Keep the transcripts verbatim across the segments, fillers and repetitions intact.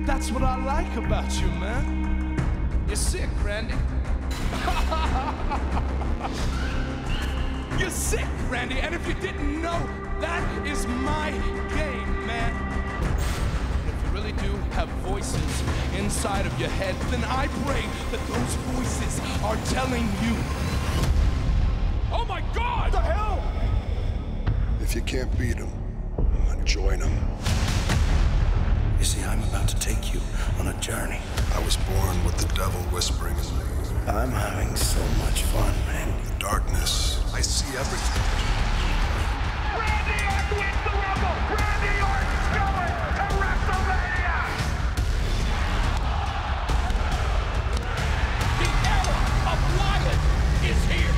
That's what I like about you, man. You're sick, Randy. You're sick, Randy, and if you didn't know, that is my game, man. And if you really do have voices inside of your head, then I pray that those voices are telling you, oh my God! What the hell? If you can't beat them, join them. You see, I'm about to take you on a journey. I was born with the devil whispering in me. I'm having so much fun, man. The darkness, I see everything. Randy Orton wins the Rumble! Randy Orton's going to WrestleMania! The era of Wyatt is here!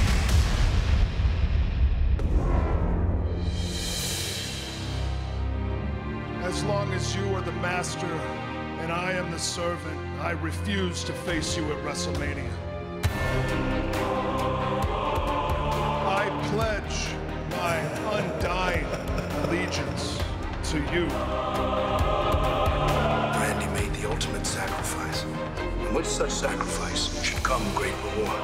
As long as you are the master and I am the servant, I refuse to face you at WrestleMania. I pledge my undying allegiance to you. Randy made the ultimate sacrifice. And with such sacrifice should come great reward.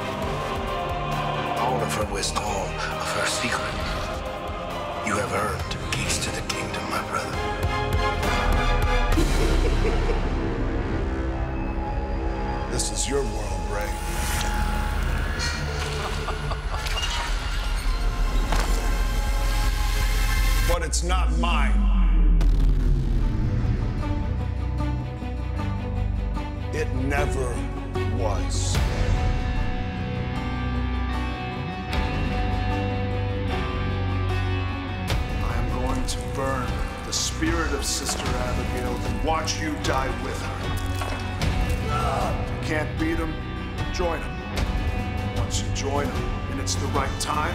All of her wisdom, all of her secrets. You have earned keys to the kingdom, my brother. This is your world, Bray. But it's not mine. It never was. To burn the spirit of Sister Abigail and watch you die with her. Uh, can't beat him, join him. Once you join him and it's the right time,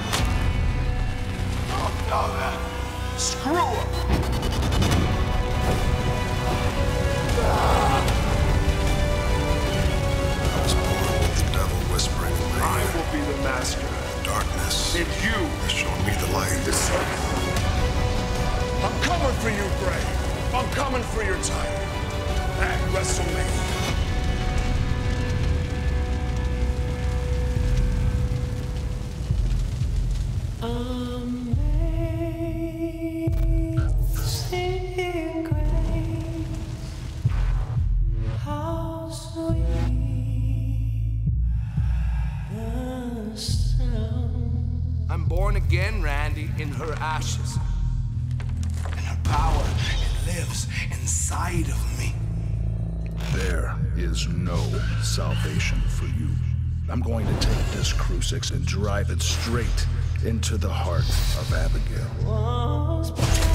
oh no, man, screw him. I was born with the devil whispering in my I ear. will be the master. Darkness, And you has shown me the light. the servant. I'm coming for you, Bray. I'm coming for your title at WrestleMania. Amazing grace, how sweet the sound. I'm born again, Randy, in her ashes. And her power, it lives inside of me. There is no salvation for you. I'm going to take this crucifix and drive it straight into the heart of Abigail. Was